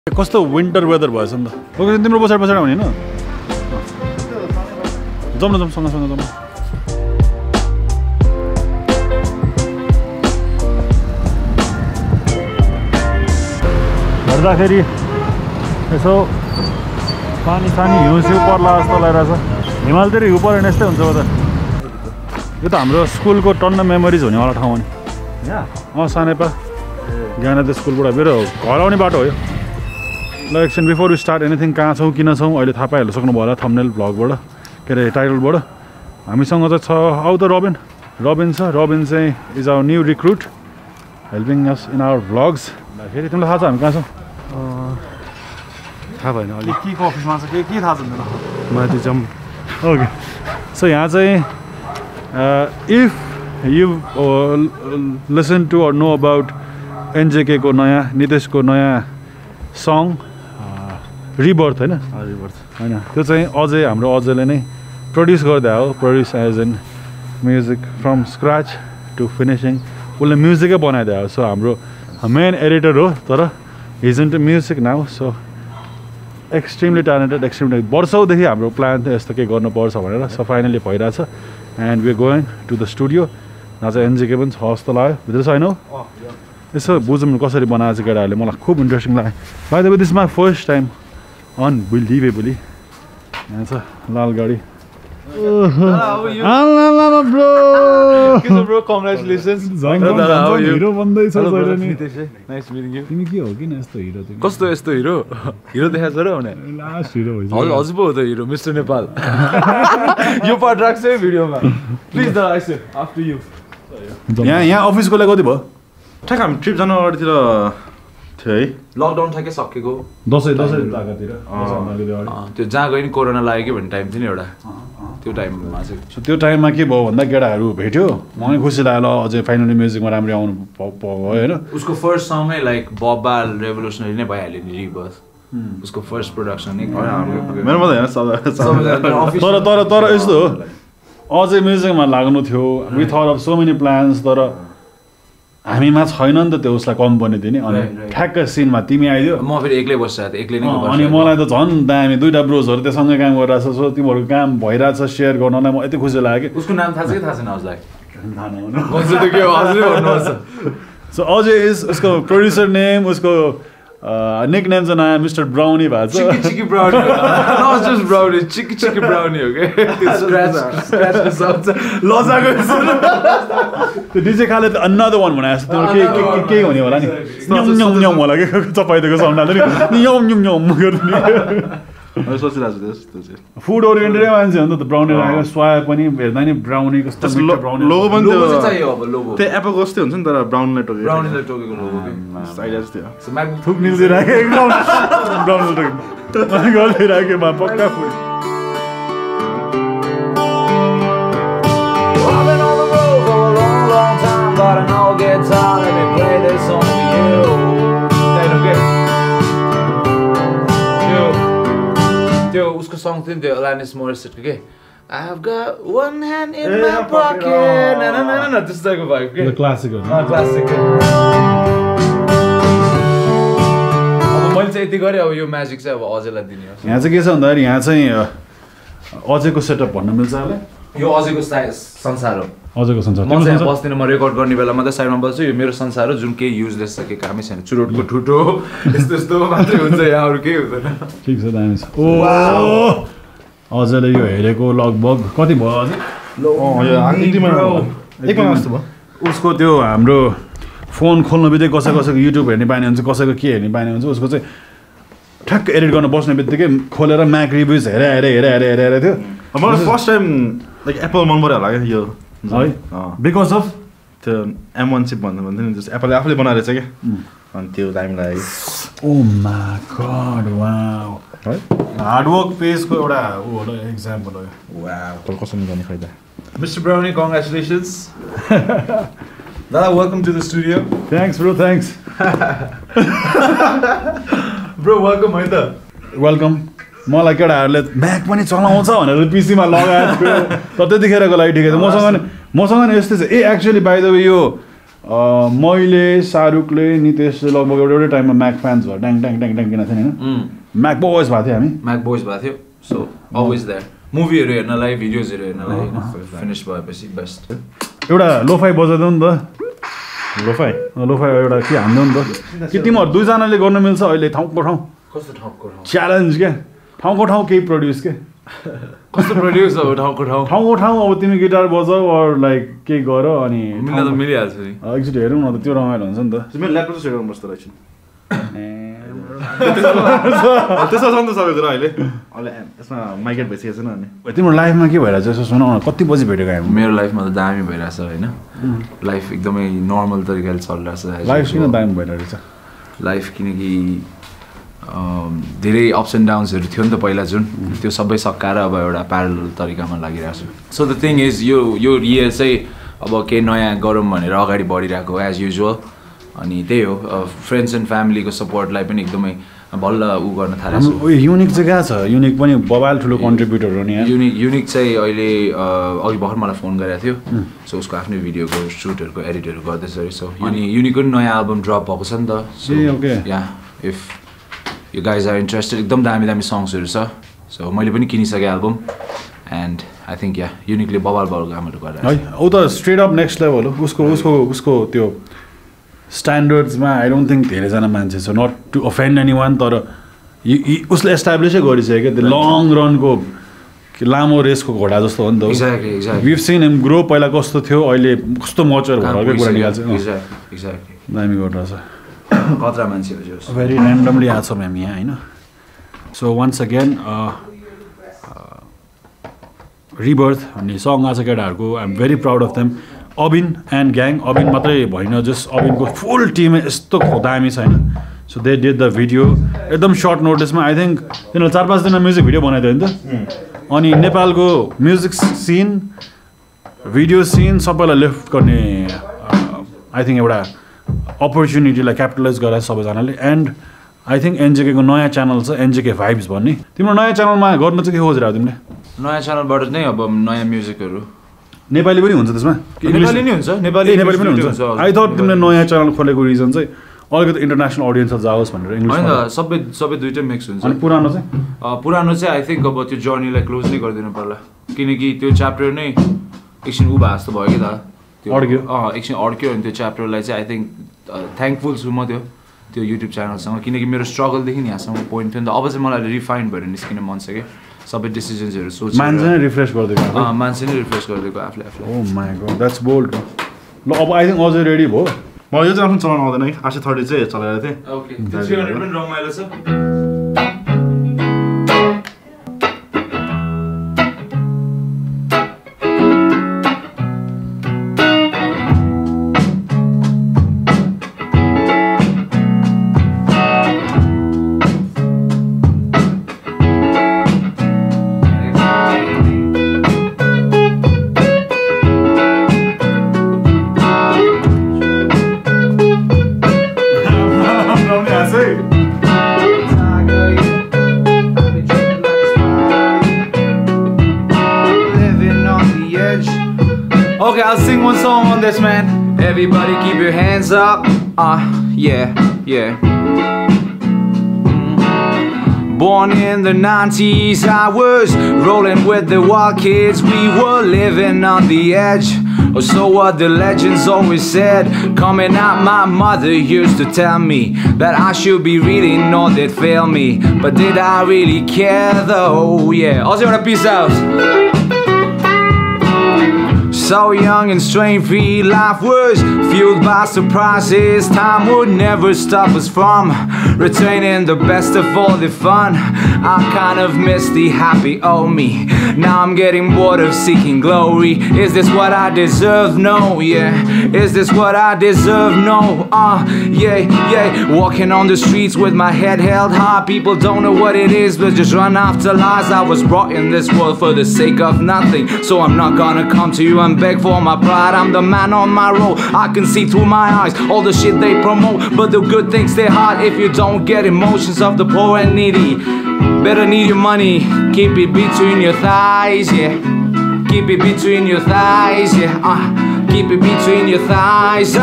कस्तो winter weather भएछ नि त ओके तिम्रो पछाडि आउने हैन जाउँ न सँगसँगै जाउँ हेर्दाखेरि यसो पानी हिउँसिउ पर्ला जस्तो लागिरहेछ हिमालतिर हिउँ पऱ्यो भने यस्तै हुन्छ त यो त हाम्रो स्कुलको टन्न मेमोरिज हुनेवाला ठाउँ हो नि सानेपा ज्ञानोदय स्कुलबाट मेरो घर आउने बाटो हो यो ल एकछिन बिफोर वी स्टार्ट एनिथिङ कहाँ छौँ किन छौँ अहिले थाहा पाइहाल्नु सक्नुभयो होला थम्बनेल भ्लगबाट के अरे टाइटलबाट हामीसँग चाहिँ छ आउ त रबिन छ रबिन चाहिँ is our new recruit helping us in our vlogs फेरि तिमीलाई थाहा छ हामी कहाँ छौँ थाहा भएन अलिक के को अफिसमा छ के थाहा छ मलाई त्यो जम ओके सो यहाँ चाहिँ if you listen to or know about NJK को नयाँ नितेशको नयाँ सङ रिबर्थ होइन होइन त्यो चाहिँ अझै हाम्रो अझैले नै प्रड्युस गर्दा हो produce as an music from scratch to finishing उसले म्युजिकै बनाइदियो हो सो हाम्रो मेन एडिटर हो तर he's into music now so extremely talented extremely वर्षौँदेखि हाम्रो प्लान थियो यस्तो के गर्नुपर्छ भनेर सो फाइनली भइरहेछ and we going to the studio जहाँ चाहिँ एनजेके पनि छ जस्तो लाग्यो भित्र छैन हौ यसो बुझौँ कसरी बनाएको छ केटाहरूले मलाई खुब इन्ट्रेस्टिङ लाग्यो by the way this my first time unbelievably यहाँ छ लाल गाडी कस्तो यस्तो हिरो हिरो देखाएको छ र लास्ट हिरो हजुर पो हो त हिरो मिस्टर नेपाल यो पार्ट राख्छ है भिडियोमा प्लिज आफ्टर यु यहाँ अफिसको लागि कति भयो ठ्याक हामी ट्रिप जानु अगाडितिर थियो है लकडाउन ठ्याक्कै सकेको दसैँ त्यो जहाँ गयो नि कोरोना लाग्यो कि भन्ने टाइम थियो नि एउटा त्यो टाइममा चाहिँ त्यो टाइममा के भयो भन्दा केटाहरू भेट्यो मलाई खुसी लाग्यो अझै फाइनली म्युजिकमा राम्ररी आउनु भयो होइन उसको फर्स्ट सङै लाइक बबाल रेभोल्युसनरी नै भइहाल्यो नि रिबर्थ उसको फर्स्ट प्रोडक्सन नै मेरो मात्रै होइन तर यस्तो हो अझै म्युजिकमा लाग्नु थियो we thought of so many plans तर हामीमा छैन नि त त्यो उसलाई कम्पनी दिने अनि ठ्याक्क सिनमा तिमी आइदियो म फेरि एक्लै बसिरहेको थिएँ एक्लै नै अनि मलाई त झन् दामी दुईवटा ब्रोजहरू त्योसँगै काम गरिरहेछ सो तिमीहरूको काम भइरहेछ सेयर गर्नलाई म यति खुसी लाग्यो कि उसको नाम थाहा छ कि थाहा छैन हजुरलाई सो अझै उसको प्रोड्युसर नेम उसको निक नेम चाहिँ नयाँ मिस्टर ब्राउनी भएको छ cheeky Brownie not just Brownie cheeky Brownie हो के त्यो डिजे खाले त अनदर वान भने जस्तो के हुने होला नि न्यम न्यम होला के चपाइदिएको साउन्डले नि न्यम न्यम न्यम गर्नु सोचिरहेको छु त्यो फुड ओरिएन्टेडै मान्छे हो नि त ब्राउनी राखेको स्वाया पनि हेर्दा नि ब्राउनी कस्तो ब्राउनी लोगो पनि लोगो चाहियो अब लोगो त्यो एप्पल कस्तै हुन्छ नि तर ब्राउनलाई टोकेको लोगो आइडिया थियो थुक निल्दै राखेँ एकदम ब्राउनले टोकेको गर्दै राखेँ मा पक्का फुड त्यो उसको सङ थियो नि त्यो अलानिस मोरिसेटको के I've got one hand in my pocket न त्यस्तो टाइपको भयो के क्लासिक हो क्लासिक अब मैले चाहिँ यति गरेँ अब यो म्याजिक चाहिँ अब अझैलाई दिने हो यहाँ चाहिँ के छ भन्दाखेरि यहाँ चाहिँ अझैको सेटअप भन्न मिल्छ होला यो अझैको संसार हो अझैको संसार म चाहिँ बस्दिनँ म रेकर्ड गर्ने बेला मात्रै साइडमा बस्छु यो मेरो संसार हो जुन केही युजलेस छ केही कामै छैन चुरोटको ठुटो यस्तो यस्तो मात्रै हुन्छ यहाँ अरू केही हुँदैन ठिक छ दामी छ ओ अझैले यो हेरेको लगभग कति भयो अझै उसको त्यो हाम्रो फोन खोल्नु बित्तिकै कसैको युट्युब हेर्ने बानी हुन्छ कसैको के हेर्ने बानी हुन्छ उसको चाहिँ ठ्याक्क एडिट गर्न बस्ने बित्तिकै खोलेर म्याक रिभ्युज हेरेर थियो मलाई फर्स्ट टाइम लाइक एप्पल मन पऱ्यो होला क्या यो है बिकज अफ त्यो M1 चिप भन्नु भन्थ्यो नि जस्तो एप्पलले आफूले बनाएर चाहिँ क्या अनि त्यो टाइम लाग्यो ओ माय गॉड वाउ है हार्डवर्क पेजको एउटा एक्जाम्पल हो वाउ कसरी गर्ने फाइदा Mr. Brownie, congratulations. Dada, welcome to the studio. Thanks bro, thanks. Bro, welcome है त वेलकम मलाई केटाहरूले म्याक पनि चलाउँछ भनेर पिसीमा लगाएको थियो तर त्यतिखेरको लागि ठिकै छ मसँग नि यस्तै छ ए एक्चुअली बाइ द वे यो मैले शाहरुखले नितेशले लगभग एउटै टाइममा म्याक फ्यान्स भयो ड्याङ ड्याङ ड्याङ ड्याङ किन थिएन हैन म्याक बोयज भएको थियो हामी म्याक बोयज भएको थियो सो अलवेज देयर मुभीहरू हेर्नलाई भिडियोजहरू हेर्नलाई फिनिश भएपछि बेस्ट एउटा लोफाई बजाइदिउ नि त लोफाई एउटा के हान्दिउ नि त कि तिमीहरू दुईजनाले गर्न मिल्छ अहिले ठाउँको ठाउँ कस्तो ठाउँको ठाउँ च्यालेन्ज क्या ठाउँको ठाउँ केही प्रड्युस के कस्तो प्रड्युस अब ठाउँको ठाउँ अब तिमी गिटार बजाऊ अर लाइक केही गर अनि मिल्न त मिलिहाल्छ नि एकचोटि हेरौँ न त त्यो रमाइलो हुन्छ नि त तिमीले ल्यापटप सेट गर्नुपर्छ रहेछ त्यसो छ नि त सबै कुरा अहिले यसमा माइग्रेट भइसकेको छैन अनि तिम्रो लाइफमा के भइरहेछ यसो सुनाउ न कति बजी भेटेको हामी मेरो लाइफमा त दामी भइरहेछ होइन लाइफ एकदमै नर्मल तरिकाले चलिरहेछ लाइफ किन दामी भइरहेछ लाइफ किनकि धेरै अप्स एन्ड डाउन्सहरू थियो नि त पहिला जुन त्यो सबै सकाएर अब एउटा प्यारल तरिकामा लागिरहेको छु सो द थिङ इज यो इयर चाहिँ अब केही नयाँ गरौँ भनेर अगाडि बढिरहेको एज युजुअल अनि त्यही हो फ्रेन्ड्स एन्ड फ्यामिलीको सपोर्टलाई पनि एकदमै बल्ल ऊ गर्न थालेको छु युनिक चाहिँ कहाँ छ युनिक पनि बबाल ठुलो कन्ट्रिब्युटर हो नि युनिक चाहिँ अहिले अघि भर्खर मलाई फोन गरेको थियो सो उसको आफ्नै भिडियोको सुटहरूको एडिटहरू गर्दैछ अरे सो अनि युनिकको पनि नयाँ एल्बम ड्रप भएको छ नि त so yeah if you guys are interested एकदम दामी दामी सङ्ग्सहरू छ सो मैले पनि किनिसकेँ album and I think yeah युनिकले बबाल कामहरू गरेर है ऊ त स्ट्रेट अप नेक्स्ट लेभल हो उसको त्यो स्ट्यान्डर्ड्समा आई डोन्ट थिङ्क धेरैजना मान्छे छ not to offend anyone तर उसले एस्टाब्लिसै गरिसक्यो त्यो लङ रनको लामो रेसको घोडा जस्तो हो नि त विभ सिन हिम ग्रो पहिला कस्तो थियो अहिले कस्तो मचर भएर कुरा निकाल्छ दामी गरिरहेछ खतरा मान्छे हो भेरी ऱ्यान्डमली आएको छौँ हामी यहाँ होइन सो वान्स अगेन रिबर्थ भन्ने सङ आएको छ केटाहरूको I am very proud of them Abin and gang Abin मात्रै भएन जस्ट अबिनको फुल टिम यस्तो दामी छ होइन so they did the video एकदम सर्ट नोटिसमा आई थिङ्क तिनीहरू 4-5 दिनमा म्युजिक भिडियो बनाइदियो नि त अनि नेपालको म्युजिक सिन भिडियो सिन सबैलाई लिफ्ट गर्ने आई थिङ्क एउटा अपर्च्युनिटीलाई क्यापिटलाइज गरायो सबैजनाले एन्ड आई थिङ्क एनजेकेको नयाँ च्यानल छ एनजेके भाइब्स भन्ने तिम्रो नयाँ च्यानलमा गर्न चाहिँ के खोजिरहेको तिमीले नयाँ च्यानलबाट नै अब नयाँ म्युजिकहरू नेपाली पनि हुन्छ त्यसमा नेपाली नै हुन्छ नेपाली पनि हुन्छ आई थट तिमीले नयाँ च्यानल खोलेको रिजन चाहिँ अलिकति इन्टरनेसनल अडियन्समा जाओस् भनेर इङ्ग्लिस होइन सबै दुइटै मिक्स हुन्छ अनि पुरानो चाहिँ आई थिङ्क अब त्यो जर्नीलाई क्लोज नै गरिदिनु पर्ला किनकि त्यो च्याप्टर नै एकछिन ऊ भए जस्तो भयो कि त त्यो एकछिन अड्क्यो अनि त्यो च्याप्टरलाई चाहिँ आई थिङ्क थ्याङ्कफुल छु म त्यो युट्युब च्यानलसँग किनकि मेरो स्ट्रगलदेखि यहाँसम्म पोइन्ट थियो नि त अब चाहिँ मलाई रिफाइन्ड भएर निस्किन मन छ कि सबै डिसिजन्सहरू सोच मान्छे नै रिफ्रेस गरिदिएको मान्छे नै रिफ्रेस गरिदिएको आफूले oh my god that's bold ल अब आई थिङ्क अझै रेडी भयो मलाई यो चाहिँ आफ्नो चलाउनु आउँदैन है RC30 चाहिँ चलाएर थिएँ ओके 300 पनि रमाइलो छ Okay, I'll sing one song on this, man. Everybody keep your hands up. Yeah. Born in the 90s, I was rolling with the wild kids. We were living on the edge. Or so what the legends always said. Coming out, my mother used to tell me that I should be reading, not that fail me. But did I really care though? Yeah. Also, wanna peace out. So young and strange, free life was fueled by surprises. Time would never stop us from retaining the best of all the fun. I kind of miss the happy old me. Now I'm getting bored of seeking glory. Is this what I deserve? No, yeah. Is this what I deserve? No, yeah. Walking on the streets with my head held high. People don't know what it is, but just run after lies. I was brought in this world for the sake of nothing, so I'm not gonna come to you and beg for my pride. I'm the man on my road. I can see through my eyes all the shit they promote, but the good things they hide. If you don't get emotions of the poor and needy, better need your money. Keep it between your thighs, yeah. Keep it between your thighs, yeah. keep it between your thighs.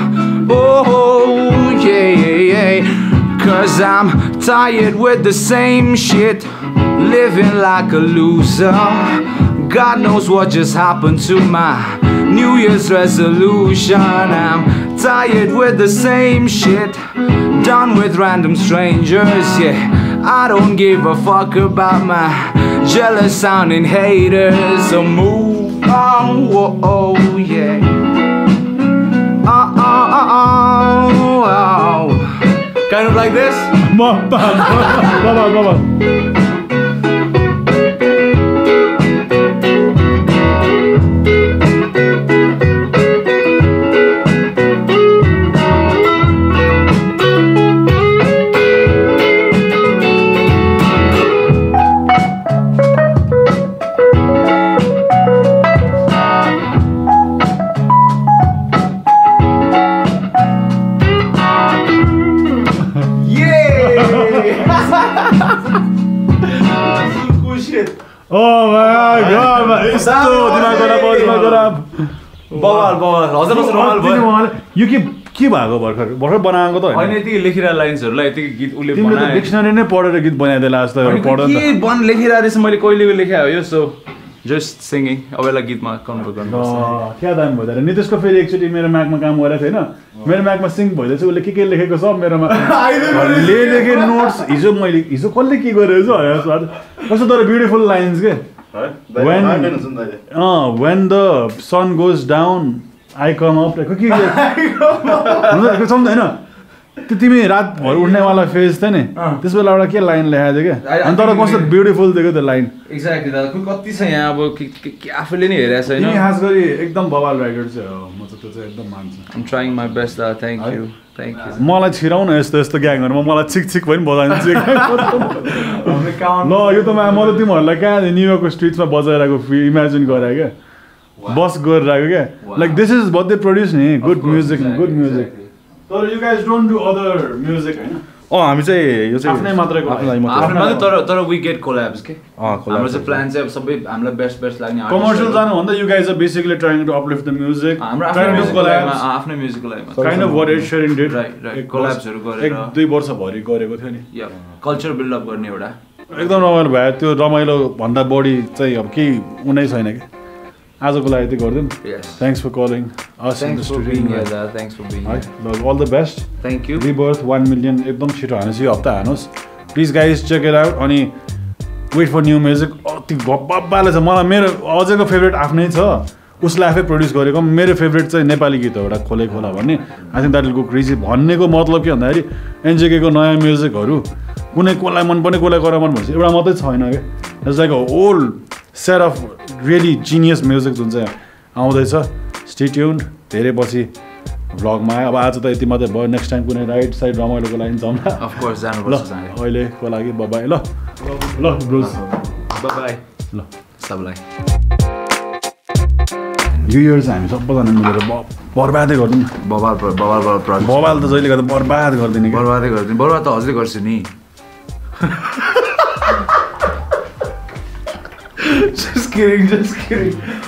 Oh, yeah. Cause I'm tired with the same shit, living like a loser. God knows what just happened to my New Year's resolution. I'm tired with the same shit, done with random strangers, yeah. I don't give a fuck about my jealous sounding haters. So move on, whoa, yeah. Kind of like this. Come on. Oh my god, man. यस्तो दिमाग गराब बवाल हजुर यो के भएको भर्खर बनाएको त होइन यतिकै लेखिरहेको लाइन्सहरूलाई यतिकै गीत उसले तिमीले त डिक्सनरी नै पढेर गीत बनाइदेला जस्तो पढ्दा के बन लेखिरहेको रहेछ मैले कहिलेको लेखेँ हो यो सो जस्ट सिङ्गिङ अब यसलाई गीतमा कन्भर्ट गर्नु क्या दाम भइदिएर नितेशको फेरि एकचोटि मेरो म्याकमा काम गरेको थिएन मेरो म्याकमा सिङ भइदिएछ उसले के लेखेको छ मेरोमा लेखेँ नोट्स हिजो कसले के गरेको छ कस्तो तर ब्युटिफुल लाइन्स के when the sun goes down I come up के होइन त्यो तिमी रातभर उठ्नेवाला फेज थियो नि त्यस बेला एउटा के लाइन लेखाएको थियो क्या अनि तर कस्तो ब्युटिफुल थियो त्यो लाइन एक्ज्याक्टली दादा कति छ यहाँ अब आफूले नै हेरेको छैन खास गरी एकदम बवाल राइटर चाहिँ हो म चाहिँ त्यो चाहिँ एकदम मान्छु I'm trying my best दादा थ्याङ्क यू मलाई छिराउन यस्तो ग्याङहरू मलाई छिक पनि बजाइदिन्छु ल यो त म त तिमीहरूलाई कहाँ न्युयोर्कको स्ट्रिट्समा बजाइरहेको इमेजिन गरायो क्या बस गरिरहेको क्या like this is what they produce नि गुड म्युजिक तर you guys don't do other music हैन हामी चाहिँ यो चाहिँ आफ्नै मात्रै तर वी गेट कोल्याब्स के हाम्रो चाहिँ प्लान चाहिँ अब सबै हामीलाई बेस्ट लाग्ने कमर्सियल जानु भन्दा you guys are basically trying to uplift the music हाम्रो आफ्नै म्युजिकल लाइनमा kind of what Ed Sheeran did right कोल्याब्सहरु गरेर 1-2 वर्ष भरि गरेको थियो नि या कल्चर बिल्ड अप गर्ने एउटा एकदम रमाइलो भयो त्यो रमाइलो भन्दा बढी चाहिँ अब केही उनै छैन के आजको लागि यति गर्दिन thanks for calling us in the studio thanks for being here all the best thank you Rebirth 1 million एकदम छिटो हानुहोस् यो हप्ता हानुहोस् please guys check it out अनि वेट फर न्यू म्युजिक अति गब्बाले छ मलाई मेरो अझैको फेभरेट आफ्नै छ उसले आफै प्रड्युस गरेको मेरो फेभरेट चाहिँ नेपाली गीत हो एउटा खोले खोला भन्ने I think that will go crazy भन्नेको मतलब के भन्दाखेरि एनजेकेको नयाँ म्युजिकहरू कुनै कसलाई मनपर्ने कसलाई गरेर मन पर्छ एउटा मात्रै छैन क्या it's like a whole set of really genius music जुन चाहिँ आउँदैछ स्टे ट्युन्ड धेरै पछि भ्लगमा आयो अब आज त यति मात्रै भयो नेक्स्ट टाइम कुनै राइट साइड रमाइलोको लागि जाउँला अफ कोर्स जानुपर्छ अहिलेको लागि बाई ल ब्रुज बाई ल सबलाई यो इयर चाहिँ हामी सबैजना मिलेर बर्बादै गरिदिउँ बवाल त जहिले गर्दा बर्बाद गरिदिने बर्बाद त हजुरले गर्छु नि just kidding